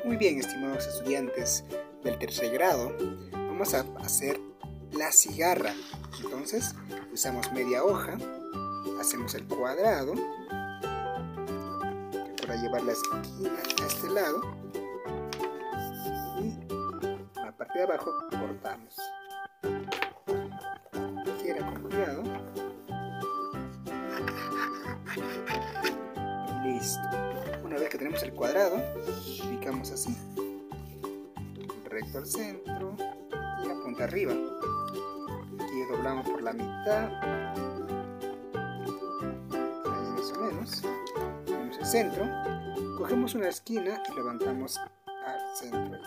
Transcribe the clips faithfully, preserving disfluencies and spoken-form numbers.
Muy bien, estimados estudiantes del tercer grado, vamos a hacer la cigarra. Entonces, usamos media hoja, hacemos el cuadrado, para llevar la esquina a este lado, y la parte de abajo cortamos. Tijera con cuidado. Listo. Una vez que tenemos el cuadrado, ubicamos así, recto al centro y la punta arriba. Aquí doblamos por la mitad, ahí más o menos. Tenemos el centro, cogemos una esquina y levantamos al centro.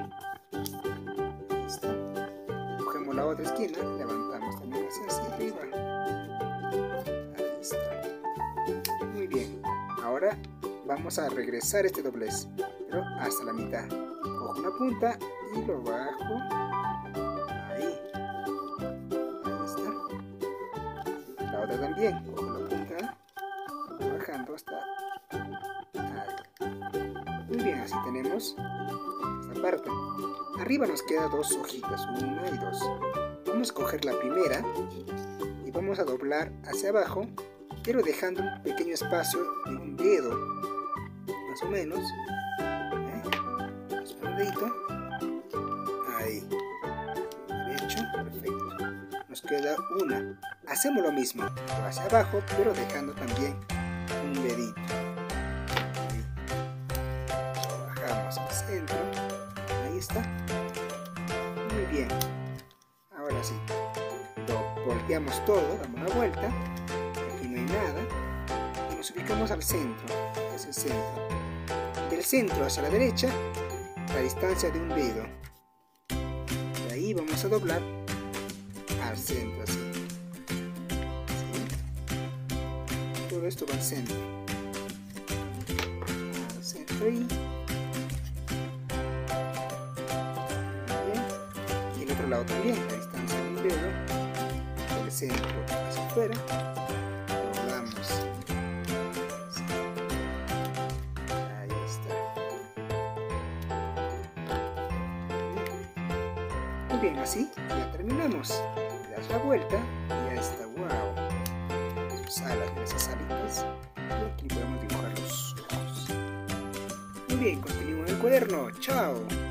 Listo. Cogemos la otra esquina y levantamos también hacia, hacia arriba. Ahí está. Muy bien. Ahora vamos a regresar este doblez, pero hasta la mitad. Cojo una punta y lo bajo. Ahí. Ahí está. La otra también. Cojo la punta, bajando hasta ahí. Muy bien, así tenemos esta parte. Arriba nos quedan dos hojitas, una y dos. Vamos a coger la primera y vamos a doblar hacia abajo, pero dejando un pequeño espacio de un dedo, más o menos. ¿Eh? Un dedito. Ahí. Derecho, perfecto. Nos queda una. Hacemos lo mismo, hacia abajo, pero dejando también un dedito. Ahí. Bajamos al centro. Ahí está. Muy bien. Ahora sí. Lo volteamos todo, damos una vuelta. Aquí no hay nada. Y nos ubicamos al centro. Hacia el centro. Del centro hacia la derecha, la distancia de un dedo. De ahí vamos a doblar al centro, así. ¿Sí? Todo esto va al centro. Al centro y... Bien. Y el otro lado también, la distancia de un dedo. Del centro hacia afuera. Doblamos. Muy bien, así ya terminamos. Le das la vuelta y ya está. Wow, sus alas, esas alitas. Y aquí podemos dibujar los ojos. Muy bien, continúo en el cuaderno. Chao.